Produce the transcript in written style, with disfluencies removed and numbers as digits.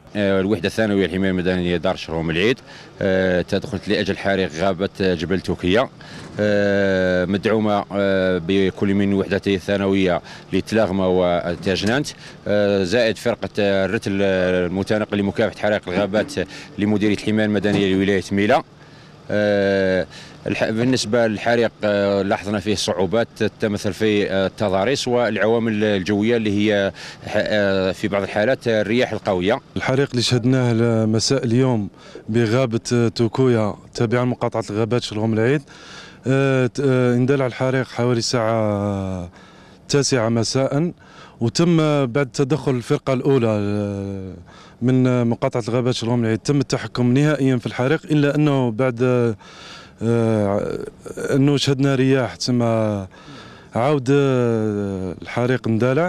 الوحدة الثانوية للحماية المدنية دار شروم العيد تدخلت لأجل حريق غابة جبل توكية، مدعومة بكل من وحدتي الثانوية لتلاغمة وتاجنانت، زائد فرقة الرتل المتنقل لمكافحة حرائق الغابات لمديرية الحماية المدنية لولاية ميلا. بالنسبة للحريق لاحظنا فيه صعوبات تتمثل في التضاريس والعوامل الجوية اللي هي في بعض الحالات الرياح القوية. الحريق اللي شهدناه مساء اليوم بغابة توكويا تابعة لمقاطعة الغابات شروم العيد، اندلع الحريق حوالي الساعة 9 مساء، وتم بعد تدخل الفرقة الأولى من مقاطعة الغابات شروم العيد تم التحكم نهائيا في الحريق، إلا أنه بعد أنه شهدنا رياح تسمى عاود الحريق اندلع.